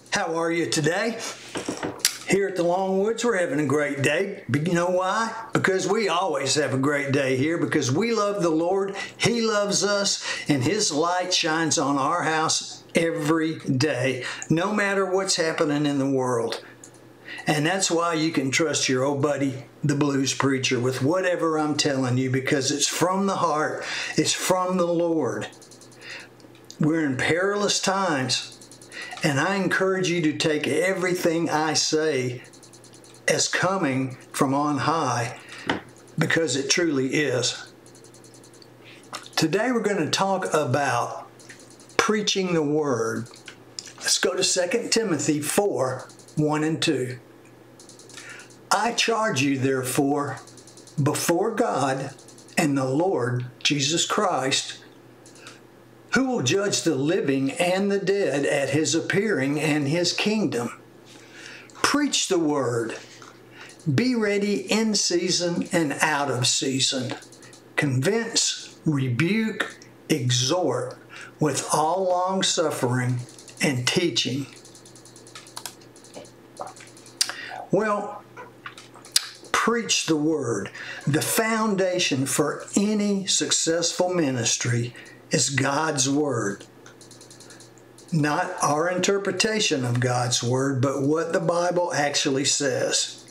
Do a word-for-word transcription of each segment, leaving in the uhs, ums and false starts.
How are you today? Here at the Longwoods, we're having a great day. But you know why? Because we always have a great day here because we love the Lord, He loves us, and His light shines on our house every day, no matter what's happening in the world. And that's why you can trust your old buddy, the blues preacher, with whatever I'm telling you, because it's from the heart, it's from the Lord. We're in perilous times. And I encourage you to take everything I say as coming from on high, because it truly is. Today we're going to talk about preaching the Word. Let's go to Second Timothy four, one and two. I charge you therefore before God and the Lord Jesus Christ, who will judge the living and the dead at His appearing and His kingdom. Preach the Word. Be ready in season and out of season. Convince, rebuke, exhort with all long suffering and teaching. Well, preach the Word. The foundation for any successful ministry is God's Word. Not our interpretation of God's Word, but what the Bible actually says.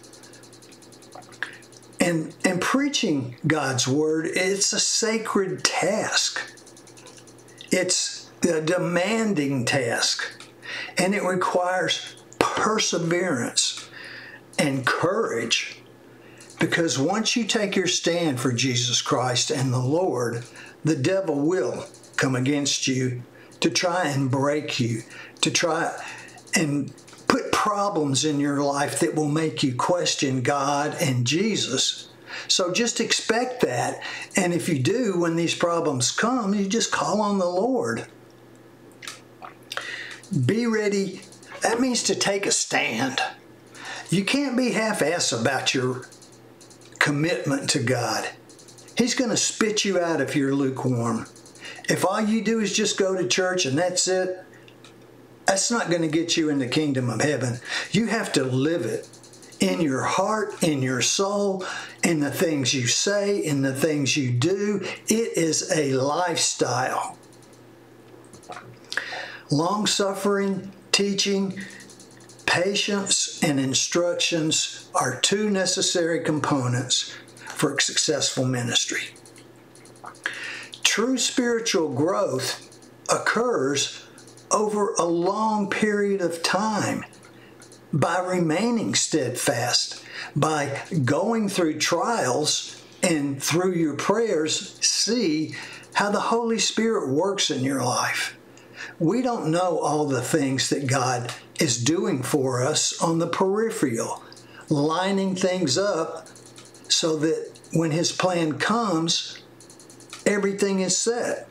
And, and preaching God's Word, it's a sacred task. It's a demanding task. And it requires perseverance and courage. Because once you take your stand for Jesus Christ and the Lord, the devil will come against you to try and break you, to try and put problems in your life that will make you question God and Jesus. So just expect that. And if you do, when these problems come, you just call on the Lord. Be ready. That means to take a stand. You can't be half-assed about your commitment to God. He's going to spit you out if you're lukewarm. If all you do is just go to church and that's it, that's not going to get you in the kingdom of heaven. You have to live it in your heart, in your soul, in the things you say, in the things you do. It is a lifestyle. Long-suffering, teaching, patience, and instructions are two necessary components for successful ministry. True spiritual growth occurs over a long period of time by remaining steadfast, by going through trials, and through your prayers see how the Holy Spirit works in your life. We don't know all the things that God is doing for us on the peripheral, lining things up so that when His plan comes, everything is set.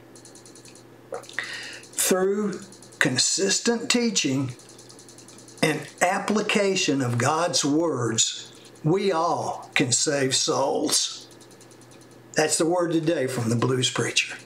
Through consistent teaching and application of God's words, we all can save souls. That's the word today from the Blues Preacher.